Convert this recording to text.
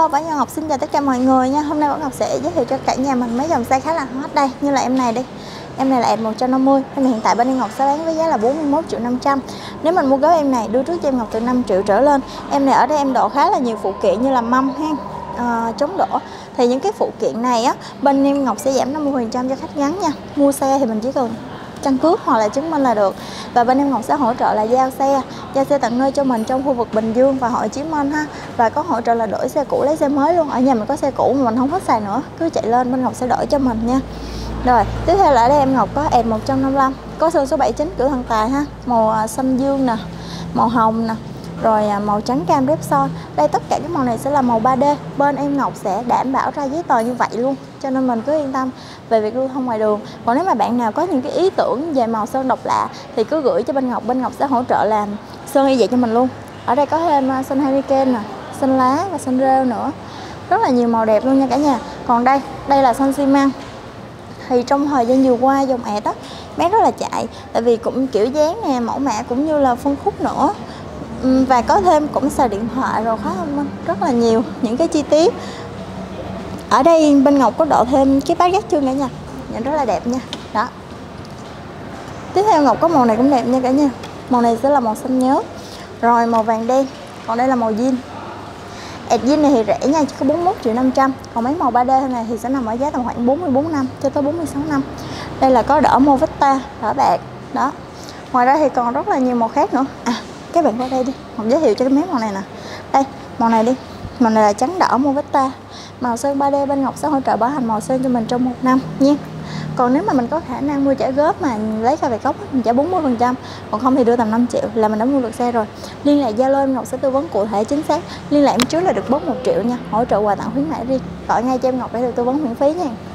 Hello, Bảo Nhân Ngọc xin chào tất cả mọi người nha. Hôm nay Bảo Ngọc sẽ giới thiệu cho cả nhà mình mấy dòng size khá là hot đây. Như là em này đi. Em này là em 150. Em này hiện tại bên em Ngọc sẽ bán với giá là 41.500.000. Nếu mình mua gấu em này đưa trước cho em Ngọc từ 5 triệu trở lên. Em này ở đây em độ khá là nhiều phụ kiện như là mâm ha, chống đổ. Thì những cái phụ kiện này á, bên em Ngọc sẽ giảm 50% cho khách ngắn nha. Mua xe thì mình chỉ cần căn cước hoặc là chứng minh là được. Và bên em Ngọc sẽ hỗ trợ là giao xe tận nơi cho mình trong khu vực Bình Dương và Hồ Chí Minh ha. Và có hỗ trợ là đổi xe cũ lấy xe mới luôn. Ở nhà mình có xe cũ mà mình không hết xài nữa, cứ chạy lên bên Ngọc sẽ đổi cho mình nha. Rồi, tiếp theo là ở đây em Ngọc có em 155, có sơn số 79 cửu thần tài ha, màu xanh dương nè, màu hồng nè, rồi màu trắng cam Repsol. Đây tất cả các màu này sẽ là màu 3D. Bên em Ngọc sẽ đảm bảo ra giấy tờ như vậy luôn, cho nên mình cứ yên tâm về việc lưu thông ngoài đường. Còn nếu mà bạn nào có những cái ý tưởng về màu sơn độc lạ thì cứ gửi cho bên Ngọc sẽ hỗ trợ làm sơn y vậy cho mình luôn. Ở đây có thêm sơn Hurricane nè, xanh lá và xanh rêu nữa. Rất là nhiều màu đẹp luôn nha cả nhà. Còn đây là xanh xi măng. Thì trong thời gian vừa qua dòng ẹt á bán rất là chạy, tại vì cũng kiểu dáng nè, mẫu mã cũng như là phân khúc nữa. Và có thêm cũng xài điện thoại rồi khá rất là nhiều những cái chi tiết. Ở đây bên Ngọc có độ thêm cái bát giác chương cả nhà, nhìn rất là đẹp nha. Đó. Tiếp theo Ngọc có màu này cũng đẹp nha cả nhà. Màu này sẽ là màu xanh nhớt, rồi màu vàng đen. Còn đây là màu jean. Ẹt jean này thì rẻ nha, chỉ có 41.500.000. Còn mấy màu 3D này thì sẽ nằm ở giá tầm khoảng 44 năm cho tới 46 năm. Đây là có đỡ Movesta, đỡ bạc. Đó. Ngoài ra thì còn rất là nhiều màu khác nữa. Các bạn qua đây đi, Ngọc giới thiệu cho cái mấy màu này nè. Đây, màu này đi. Màu này là trắng đỏ Movesta. Màu sơn 3D bên Ngọc sẽ hỗ trợ bảo hành màu sơn cho mình trong 1 năm nha. Còn nếu mà mình có khả năng mua trả góp mà lấy cả về gốc mình trả 40%, còn không thì đưa tầm 5 triệu là mình đã mua được xe rồi. Liên lạc Zalo em Ngọc sẽ tư vấn cụ thể chính xác. Liên lạc em trước là được bớt 1 triệu nha, hỗ trợ quà tặng khuyến mãi riêng. Gọi ngay cho em Ngọc để được tư vấn miễn phí nha.